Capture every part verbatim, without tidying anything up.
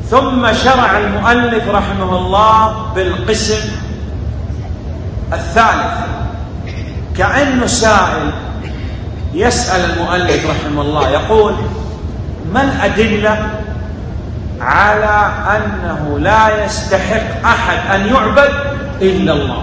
ثم شرع المؤلف رحمه الله بالقسم الثالث، كأنه سائل يسأل المؤلف رحمه الله يقول: ما الأدلة على أنه لا يستحق أحد أن يعبد إلا الله؟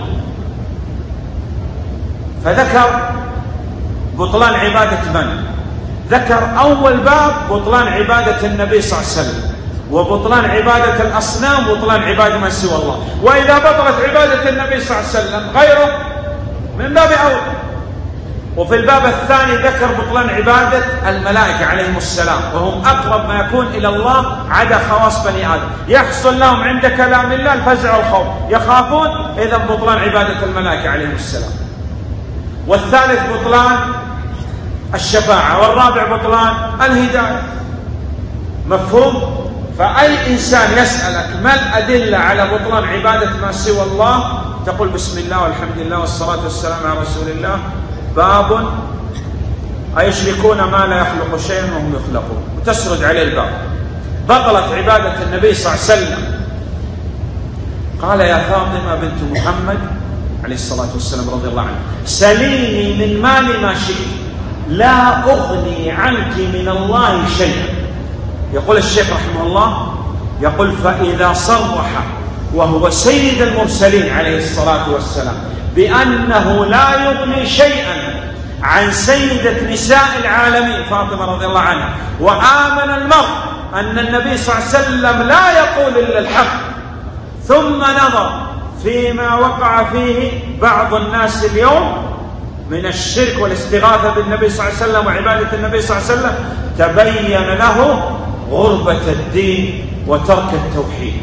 فذكر بطلان عبادة من؟ ذكر أول باب بطلان عبادة النبي صلى الله عليه وسلم، وبطلان عبادة الأصنام، وبطلان عبادة ما سوى الله. وإذا بطلت عبادة النبي صلى الله عليه وسلم غيره من باب أول. وفي الباب الثاني ذكر بطلان عبادة الملائكة عليهم السلام، وهم أقرب ما يكون إلى الله عدا خواص بني آدم، يحصل لهم عند كلام الله الفزع والخوف، يخافون، إذا بطلان عبادة الملائكة عليهم السلام. والثالث بطلان الشفاعة، والرابع بطلان الهداية. مفهوم؟ فأي إنسان يسألك ما الأدلة على بطلان عبادة ما سوى الله، تقول بسم الله والحمد لله والصلاة والسلام على رسول الله. باب أيشركون ما لا يخلق شيئا وهم يخلقون، وتسرد عليه الباب. بطلت عبادة النبي صلى الله عليه وسلم. قال: يا فاطمة بنت محمد عليه الصلاة والسلام رضي الله عنه: سليني من مالي ما شئت لا أغني عنك من الله شيئا. يقول الشيخ رحمه الله، يقول: فإذا صرح وهو سيد المرسلين عليه الصلاة والسلام بأنه لا يغني شيئا عن سيدة نساء العالمين فاطمة رضي الله عنها، وآمن المرء أن النبي صلى الله عليه وسلم لا يقول إلا الحق، ثم نظر فيما وقع فيه بعض الناس اليوم من الشرك والاستغاثة بالنبي صلى الله عليه وسلم وعبادة النبي صلى الله عليه وسلم، تبين له غربة الدين وترك التوحيد.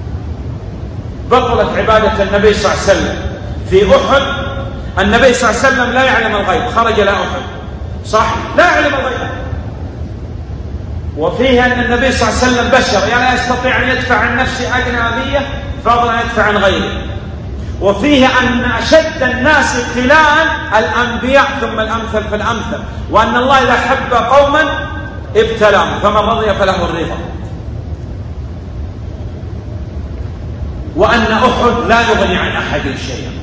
بطلت عبادة النبي صلى الله عليه وسلم. في أحد النبي صلى الله عليه وسلم لا يعلم الغيب، خرج إلى أحد، صح؟ لا يعلم الغيب. وفيه أن النبي صلى الله عليه وسلم بشر، يعني لا يستطيع أن يدفع عن نفسه أدنى أذية فضلا أن يدفع عن غيره. وفيه أن أشد الناس ابتلاء الأنبياء ثم الأمثل فالأمثل، وأن الله إذا حب قوما ابتلاهم، فمن رضي فله الرضا. وأن أحد لا يغني عن أحد شيئا.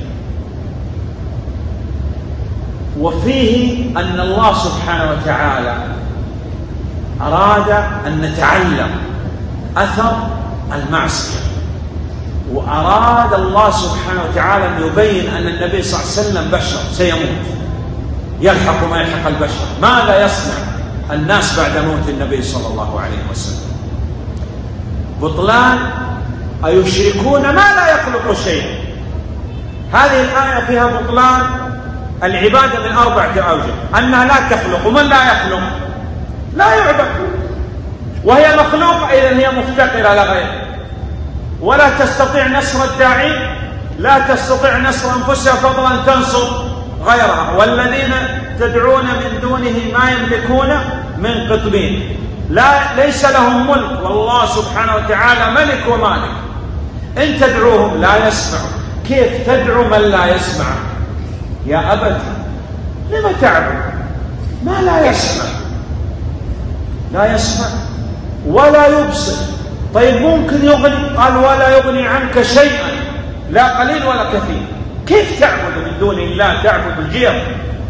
وفيه أن الله سبحانه وتعالى أراد أن نتعلم أثر المعصية، وأراد الله سبحانه وتعالى أن يبين أن النبي صلى الله عليه وسلم بشر سيموت، يلحق ما يلحق البشر. ماذا يصنع الناس بعد موت النبي صلى الله عليه وسلم؟ بطلان أيشركون ما لا يخلق شيئا. هذه الآية فيها بطلان العبادة من أربعة أوجه: أنها لا تخلق، ومن لا يخلق لا يعبد، وهي مخلوقة إذن هي مفتقرة لغيرها، ولا تستطيع نصر الداعين، لا تستطيع نصر أنفسها فضلا أن تنصر غيرها. والذين تدعون من دونه ما يملكون من قطمين، لا ليس لهم ملك، والله سبحانه وتعالى ملك ومالك. إن تدعوهم لا يسمعوا. كيف تدعو من لا يسمع؟ يا أبت لما تعبد ما لا يسمع؟ لا يسمع ولا يبصر. طيب ممكن يغني؟ قال: ولا يغني عنك شيئا، لا قليل ولا كثير. كيف تعبد من دون الله؟ تعبد الجير.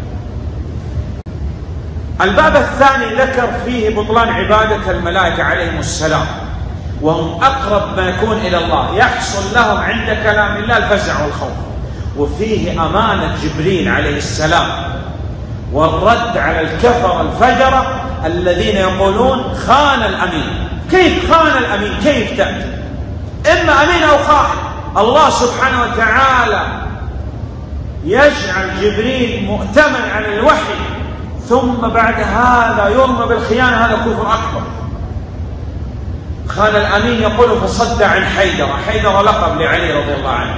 الباب الثاني ذكر فيه بطلان عبادة الملائكة عليهم السلام، وهم أقرب ما يكون إلى الله، يحصل لهم عند كلام الله الفزع والخوف. وفيه أمانة جبريل عليه السلام، والرد على الكفر الفجرة الذين يقولون خان الأمين. كيف خان الأمين؟ كيف تأتي؟ إما أمين أو خائن. الله سبحانه وتعالى يجعل جبريل مؤتمن على الوحي، ثم بعد هذا يرمى بالخيانة، هذا كفر أكبر. خان الأمين يقول فصد عن حيدرة، حيدرة لقب لعلي رضي الله عنه.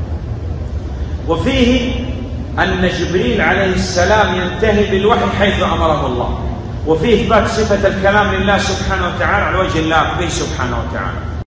وفيه أن جبريل عليه السلام ينتهي بالوحي حيث أمره الله، وفيه إثبات صفة الكلام لله سبحانه وتعالى على وجه الله به سبحانه وتعالى.